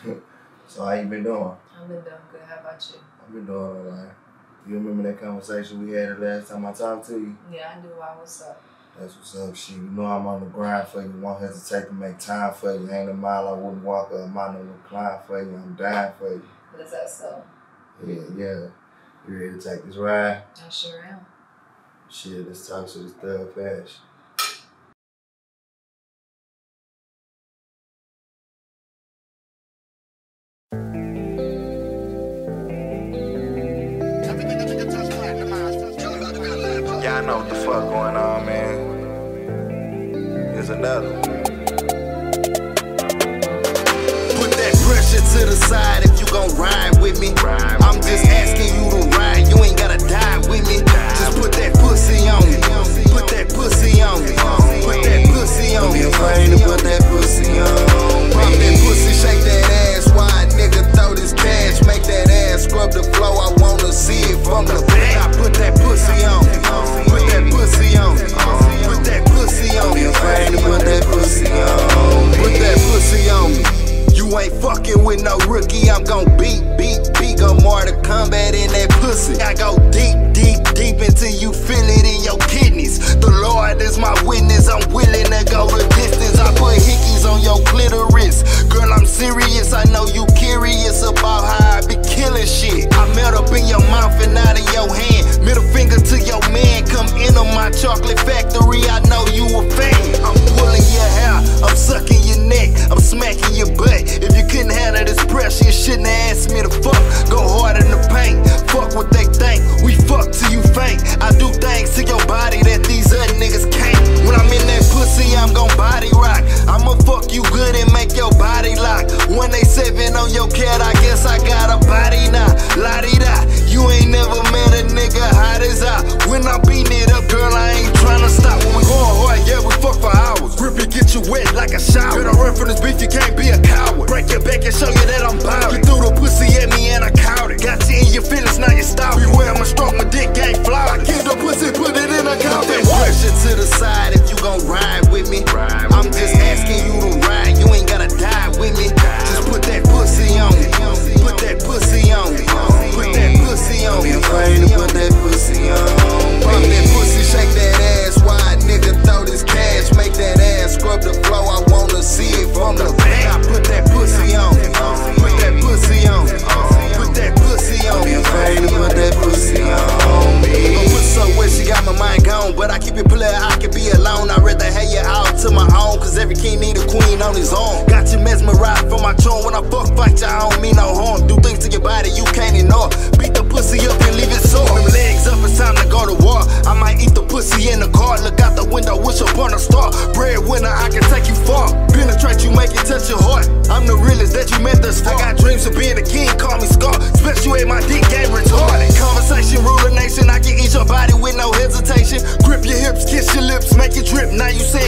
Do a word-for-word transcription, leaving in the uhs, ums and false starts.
So how you been doing? I've been doing good. How about you? I've been doing alright. You remember that conversation we had the last time I talked to you? Yeah, I do. Why? What's up? That's what's up, shit. You know I'm on the grind for you. Won't hesitate to make time for you. Ain't a mile I wouldn't walk or a mile I wouldn't climb for you. I'm dying for you. Is that so? Yeah, yeah. You ready to take this ride? I sure am. Shit, let's talk to this thug fast. Y'all know what the fuck going on, man. Here's another one. Put that pressure to the side if you gon' ride with me. I'm just asking you to ride, you ain't gotta die with me. Just put that pussy on me. Put that pussy on me. Put that pussy on me. Don't be afraid to put that pussy on me. Pump that pussy, shake that ass. Why nigga throw this cash? Make that ass scrub the flow. I wanna see it from the back. I put that pussy on me. Put that pussy on me. Put that pussy on me. Don't be afraid to put that pussy on me. Put that pussy on me. You ain't fucking with no rookie, I'm gon' beat, beat, beat. Go more to combat in that pussy. I go deep, deep, deep until you feel it in your kidneys. The Lord is my witness, I'm willing to go the distance. I put hickeys on your clitoris. Girl, I'm serious, I know you curious about how I be killing shit. I melt up in your mouth and out of your hand. Middle finger to your man, come into my chocolate factory, I know you a fan. I'm pulling your hair, I'm sucking your neck, I'm smacking your butt. If you couldn't handle this pressure, you shouldn't have asked me to fuck. Go hard in the paint, fuck what they think. We fuck till you faint. I do things to your body that these other niggas can't. When I'm in that pussy, I'm gon' body rock. I'ma fuck you good and make your body lock. one eighty-seven on your cat, I guess I got a body now. La-di-da, you ain't never met a nigga hot as I. When I'm beating it up, girl, I ain't tryna stop. When we going hard, yeah, we fuck for hours. Grip it, get you wet like a shower. Better run from this beef, you can't be a coward. Break your back and show you that I'm bout it. You threw the pussy at me and I caught it. Got you in your feelings, now you stop. Beware, I'ma stroke my dick, ain't flawed. I keep the pussy, put it in a count. Put that pressure to the side if you gon' ride with me. I'm just asking you to ride, you ain't gotta die with me. Just put that pussy on me. Put that pussy on me. Put that pussy on me. Don't be afraid to put that pussy on me. Pump that pussy, shake that ass. Why nigga throw this cash? Make that ass scrub the flow. I wanna see it from the back. I put that pussy on me. Put that pussy on me. Put that pussy on me. Don't be afraid to put that pussy on me. My pussy so wet, she got my mind gone. But I keep it player, I can be alone. I'd rather have you out to my own. Cause every king need a queen on his own. Got you mesmerized from my tone. When I fuck fight you, I don't mean no harm. Do things to your body you can't ignore. Beat the pussy up and leave it sore. Them legs up, it's time to go to war. I might eat the pussy in the car. Look out the window, wish upon a star. Breadwinner, I can take you far. Penetrate you, make it touch your heart. I'm the realest that you met thus far. I got dreams of being a king, call me Scar. Special my dick game retarded. Conversation, rule the nation. I can eat your body with no hesitation. Grip your hips, kiss your lips, make it drip. Now you see